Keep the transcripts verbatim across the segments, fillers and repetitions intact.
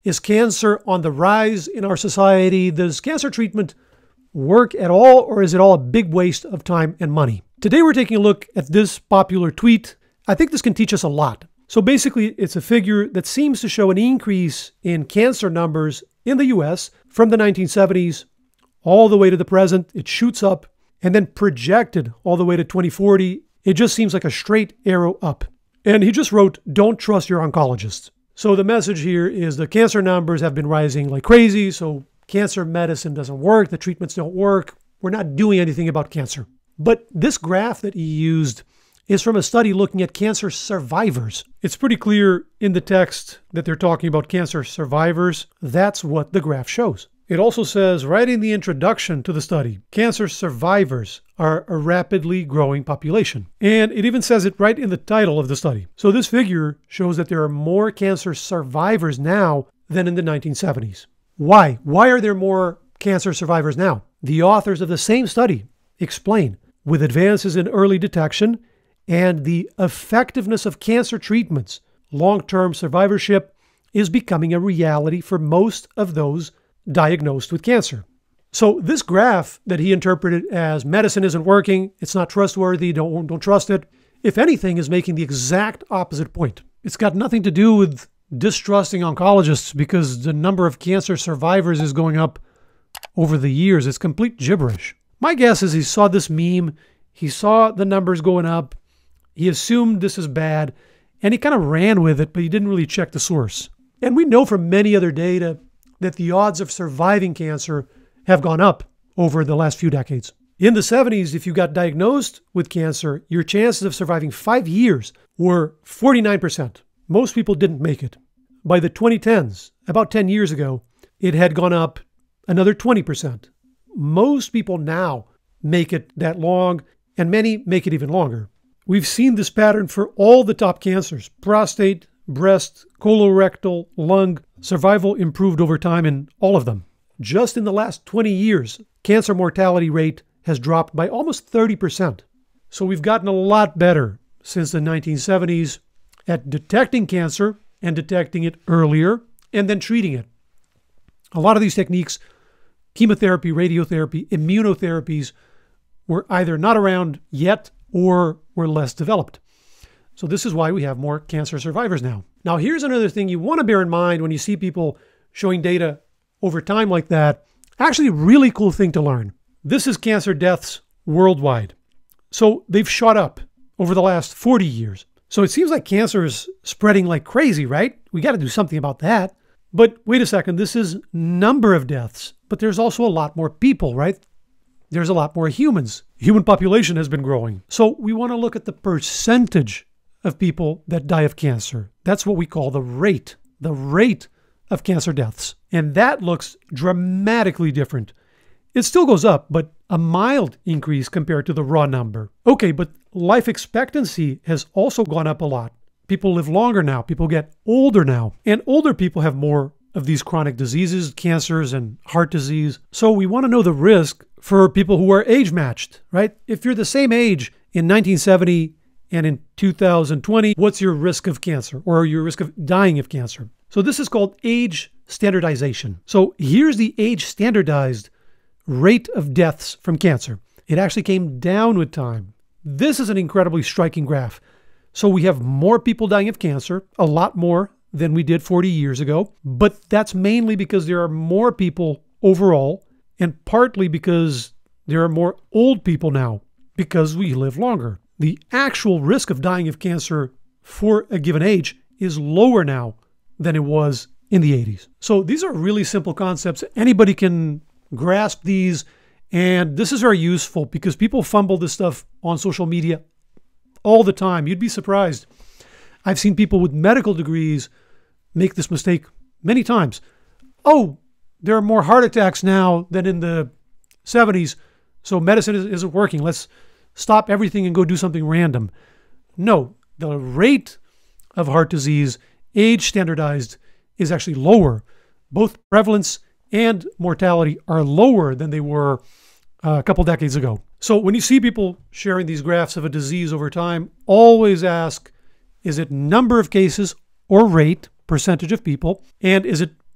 Is cancer on the rise in our society? Does cancer treatment work at all, or is it all a big waste of time and money? Today we're taking a look at this popular tweet. I think this can teach us a lot. So basically, it's a figure that seems to show an increase in cancer numbers in the U S from the nineteen seventies all the way to the present. It shoots up and then projected all the way to twenty forty. It just seems like a straight arrow up. And he just wrote, "Don't trust your oncologist." So the message here is the cancer numbers have been rising like crazy, so cancer medicine doesn't work, the treatments don't work, we're not doing anything about cancer. But this graph that he used is from a study looking at cancer survivors. It's pretty clear in the text that they're talking about cancer survivors. That's what the graph shows. It also says right in the introduction to the study, cancer survivors are a rapidly growing population. And it even says it right in the title of the study. So this figure shows that there are more cancer survivors now than in the nineteen seventies. Why? Why are there more cancer survivors now? The authors of the same study explain, with advances in early detection and the effectiveness of cancer treatments, long-term survivorship is becoming a reality for most of those diagnosed with cancer. So this graph that he interpreted as medicine isn't working, it's not trustworthy, don't, don't trust it, if anything, is making the exact opposite point. It's got nothing to do with distrusting oncologists because the number of cancer survivors is going up over the years. It's complete gibberish. My guess is he saw this meme, he saw the numbers going up, he assumed this is bad, and he kind of ran with it, but he didn't really check the source. And we know from many other data that the odds of surviving cancer have gone up over the last few decades. In the seventies, if you got diagnosed with cancer, your chances of surviving five years were forty-nine percent. Most people didn't make it. By the twenty tens, about ten years ago, it had gone up another twenty percent. Most people now make it that long, and many make it even longer. We've seen this pattern for all the top cancers: prostate, breast, colorectal, lung. Survival improved over time in all of them. Just in the last twenty years, cancer mortality rate has dropped by almost thirty percent. So we've gotten a lot better since the nineteen seventies at detecting cancer and detecting it earlier and then treating it. A lot of these techniques, chemotherapy, radiotherapy, immunotherapies, were either not around yet or were less developed. So this is why we have more cancer survivors now. Now, here's another thing you want to bear in mind when you see people showing data over time like that. Actually, a really cool thing to learn. This is cancer deaths worldwide. So they've shot up over the last forty years. So it seems like cancer is spreading like crazy, right? We got to do something about that. But wait a second, this is number of deaths, but there's also a lot more people, right? There's a lot more humans. Human population has been growing. So we want to look at the percentage of people that die of cancer. That's what we call the rate, the rate of cancer deaths. And that looks dramatically different. It still goes up, but a mild increase compared to the raw number. Okay, but life expectancy has also gone up a lot. People live longer now. People get older now. And older people have more of these chronic diseases, cancers and heart disease. So we want to know the risk for people who are age matched, right? If you're the same age in nineteen seventy and in two thousand twenty, what's your risk of cancer or your risk of dying of cancer? So this is called age standardization. So here's the age standardized rate of deaths from cancer. It actually came down with time. This is an incredibly striking graph. So we have more people dying of cancer, a lot more than we did forty years ago, but that's mainly because there are more people overall, and partly because there are more old people now, because we live longer. The actual risk of dying of cancer for a given age is lower now than it was in the eighties. So these are really simple concepts. Anybody can grasp these, and this is very useful because people fumble this stuff on social media all the time. You'd be surprised. I've seen people with medical degrees make this mistake many times. Oh, there are more heart attacks now than in the seventies, so medicine isn't working. Let's stop everything and go do something random. No, the rate of heart disease, age standardized, is actually lower. Both prevalence and mortality are lower than they were a couple decades ago. So when you see people sharing these graphs of a disease over time, always ask, is it number of cases or rate, percentage of people, and is it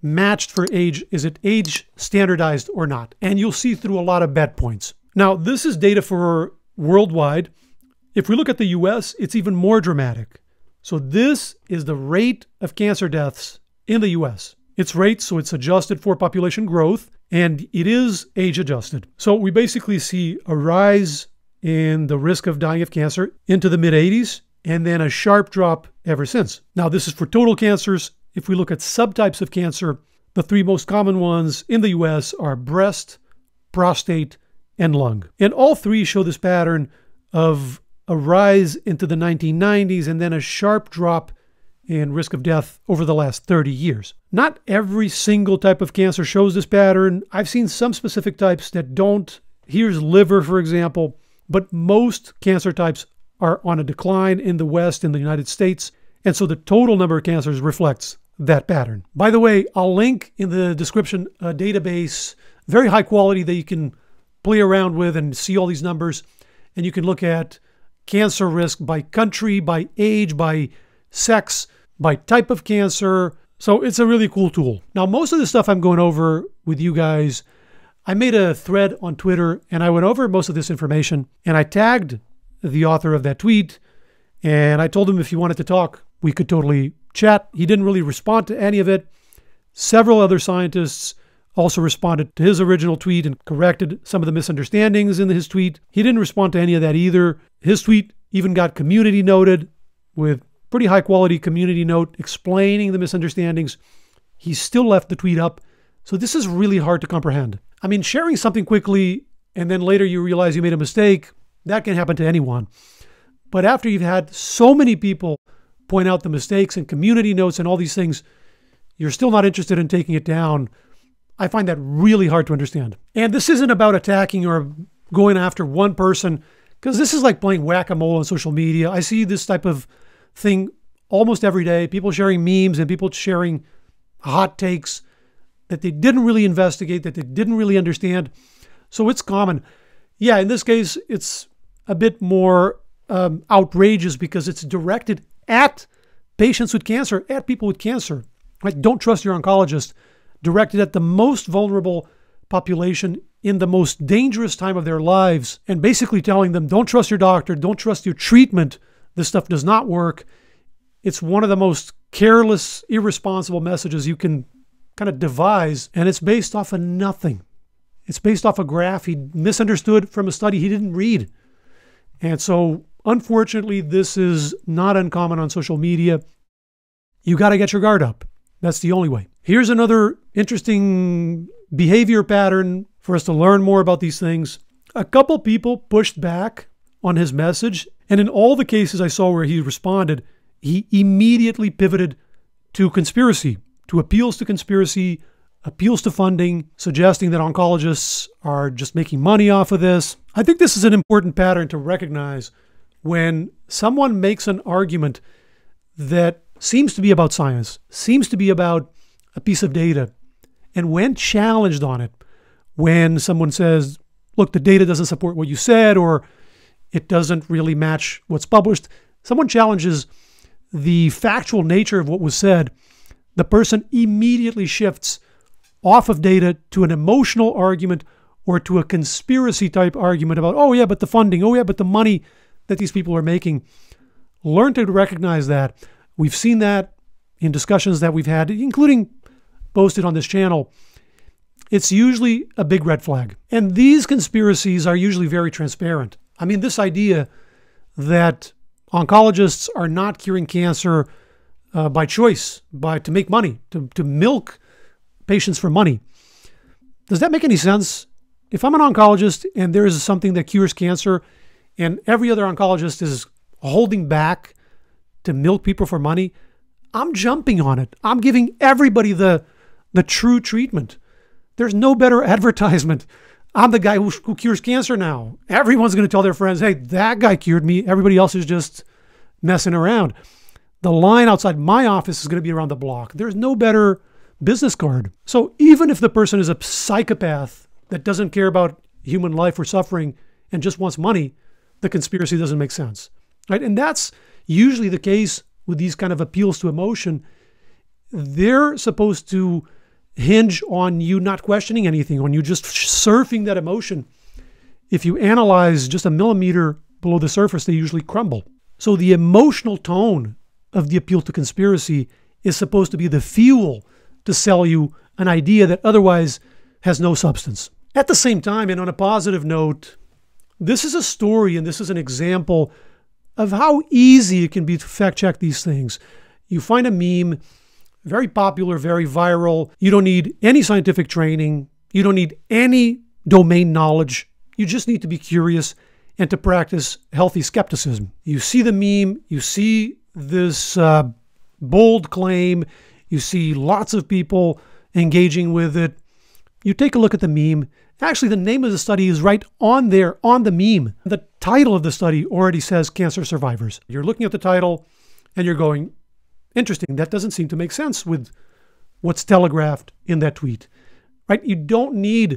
matched for age? Is it age standardized or not? And you'll see through a lot of bet points. Now, this is data for worldwide. If we look at the U S, it's even more dramatic. So this is the rate of cancer deaths in the U S. It's rate, so it's adjusted for population growth, and it is age adjusted. So we basically see a rise in the risk of dying of cancer into the mid eighties, and then a sharp drop ever since. Now, this is for total cancers. If we look at subtypes of cancer, the three most common ones in the U S are breast, prostate, and lung. And all three show this pattern of a rise into the nineteen nineties and then a sharp drop in risk of death over the last thirty years. Not every single type of cancer shows this pattern. I've seen some specific types that don't. Here's liver, for example. But most cancer types are on a decline in the West, in the United States. And so the total number of cancers reflects that pattern. By the way, I'll link in the description a database, very high quality, that you can play around with and see all these numbers. And you can look at cancer risk by country, by age, by sex, by type of cancer. So it's a really cool tool. Now, most of the stuff I'm going over with you guys, I made a thread on Twitter and I went over most of this information and I tagged the author of that tweet and I told him if he wanted to talk, we could totally chat. He didn't really respond to any of it. Several other scientists also responded to his original tweet and corrected some of the misunderstandings in his tweet. He didn't respond to any of that either. His tweet even got community noted with pretty high quality community note explaining the misunderstandings. He still left the tweet up. So this is really hard to comprehend. I mean, sharing something quickly and then later you realize you made a mistake, that can happen to anyone. But after you've had so many people point out the mistakes and community notes and all these things, you're still not interested in taking it down. I find that really hard to understand. And this isn't about attacking or going after one person, because this is like playing whack-a-mole on social media. I see this type of thing almost every day. People sharing memes and people sharing hot takes that they didn't really investigate, that they didn't really understand. So it's common. Yeah, in this case, it's a bit more um, outrageous because it's directed at patients with cancer, at people with cancer. Like, don't trust your oncologist, directed at the most vulnerable population in the most dangerous time of their lives, and basically telling them, don't trust your doctor, don't trust your treatment. This stuff does not work. It's one of the most careless, irresponsible messages you can kind of devise, and it's based off of nothing. It's based off a graph he misunderstood from a study he didn't read. And so, unfortunately, this is not uncommon on social media. You got to get your guard up. That's the only way. Here's another interesting behavior pattern for us to learn more about these things. A couple people pushed back on his message, and in all the cases I saw where he responded, he immediately pivoted to conspiracy, to appeals to conspiracy, appeals to funding, suggesting that oncologists are just making money off of this. I think this is an important pattern to recognize when someone makes an argument that seems to be about science, seems to be about a piece of data, and when challenged on it, when someone says, look, the data doesn't support what you said, or it doesn't really match what's published, someone challenges the factual nature of what was said, the person immediately shifts off of data to an emotional argument or to a conspiracy type argument about, oh yeah, but the funding, oh yeah, but the money that these people are making. Learn to recognize that. We've seen that in discussions that we've had, including posted on this channel. It's usually a big red flag. And these conspiracies are usually very transparent. I mean, this idea that oncologists are not curing cancer uh, by choice, by to make money, to, to milk patients for money. Does that make any sense? If I'm an oncologist and there is something that cures cancer and every other oncologist is holding back to milk people for money, I'm jumping on it. I'm giving everybody the, the true treatment. There's no better advertisement. I'm the guy who, who cures cancer now. Everyone's going to tell their friends, hey, that guy cured me. Everybody else is just messing around. The line outside my office is going to be around the block. There's no better business card. So even if the person is a psychopath that doesn't care about human life or suffering and just wants money, the conspiracy doesn't make sense, right? And that's usually the case with these kind of appeals to emotion. They're supposed to hinge on you not questioning anything, on you just surfing that emotion. If you analyze just a millimeter below the surface, they usually crumble. So the emotional tone of the appeal to conspiracy is supposed to be the fuel to sell you an idea that otherwise has no substance. At the same time, and on a positive note, this is a story and this is an example of how easy it can be to fact check these things. You find a meme, very popular, very viral. You don't need any scientific training. You don't need any domain knowledge. You just need to be curious and to practice healthy skepticism. You see the meme, you see this uh, bold claim, you see lots of people engaging with it. You take a look at the meme. Actually, the name of the study is right on there on the meme. The title of the study already says cancer survivors. You're looking at the title and you're going, interesting, that doesn't seem to make sense with what's telegraphed in that tweet, right? You don't need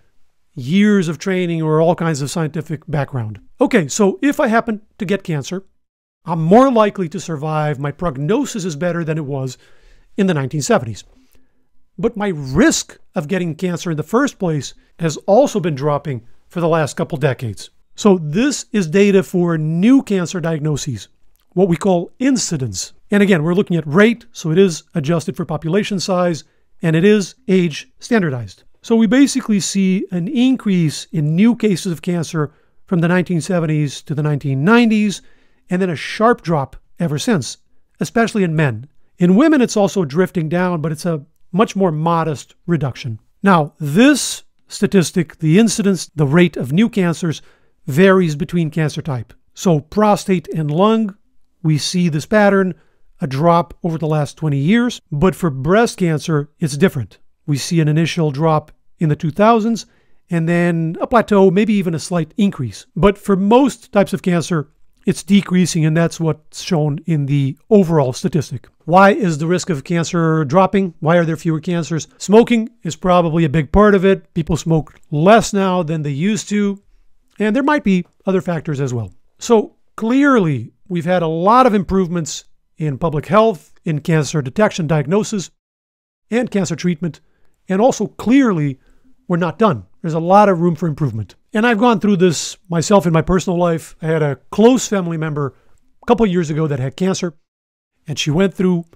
years of training or all kinds of scientific background. Okay, so if I happen to get cancer, I'm more likely to survive. My prognosis is better than it was in the nineteen seventies. But my risk of getting cancer in the first place has also been dropping for the last couple decades. So this is data for new cancer diagnoses, what we call incidence. And again, we're looking at rate, so it is adjusted for population size, and it is age standardized. So we basically see an increase in new cases of cancer from the nineteen seventies to the nineteen nineties, and then a sharp drop ever since, especially in men. In women, it's also drifting down, but it's a much more modest reduction. Now, this statistic, the incidence, the rate of new cancers, varies between cancer type. So prostate and lung, we see this pattern, a drop over the last twenty years. But for breast cancer, it's different. We see an initial drop in the two thousands, and then a plateau, maybe even a slight increase. But for most types of cancer, it's decreasing, and that's what's shown in the overall statistic. Why is the risk of cancer dropping? Why are there fewer cancers? Smoking is probably a big part of it. People smoke less now than they used to, and there might be other factors as well. So clearly, we've had a lot of improvements in public health, in cancer detection, diagnosis, and cancer treatment, and also clearly, we're not done. There's a lot of room for improvement. And I've gone through this myself in my personal life. I had a close family member a couple of years ago that had cancer, and she went through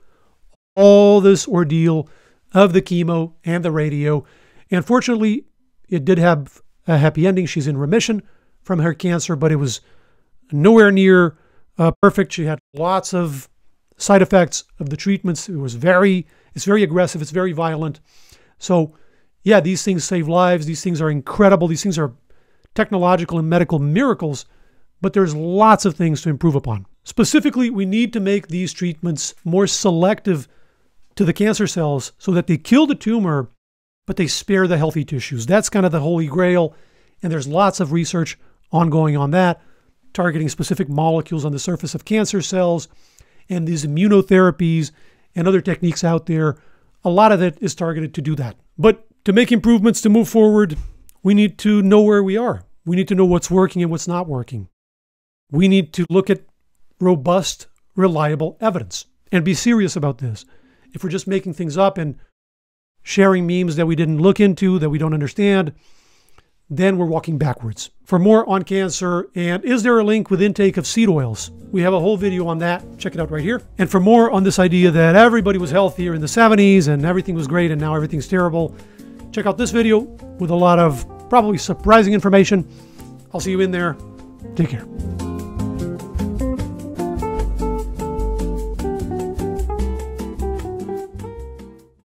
all this ordeal of the chemo and the radio. And fortunately, it did have a happy ending. She's in remission from her cancer, but it was nowhere near uh, perfect. She had lots of side effects of the treatments. It was very, it's very aggressive. It's very violent. So yeah, these things save lives. These things are incredible. These things are technological and medical miracles, but there's lots of things to improve upon. Specifically, we need to make these treatments more selective to the cancer cells so that they kill the tumor, but they spare the healthy tissues. That's kind of the holy grail, and there's lots of research ongoing on that, targeting specific molecules on the surface of cancer cells, and these immunotherapies and other techniques out there. A lot of it is targeted to do that. But to make improvements, to move forward, we need to know where we are. We need to know what's working and what's not working. We need to look at robust, reliable evidence and be serious about this. If we're just making things up and sharing memes that we didn't look into, that we don't understand, then we're walking backwards. For more on cancer and is there a link with intake of seed oils, we have a whole video on that. Check it out right here. And for more on this idea that everybody was healthier in the seventies and everything was great and now everything's terrible, check out this video with a lot of probably surprising information. I'll see you in there. Take care.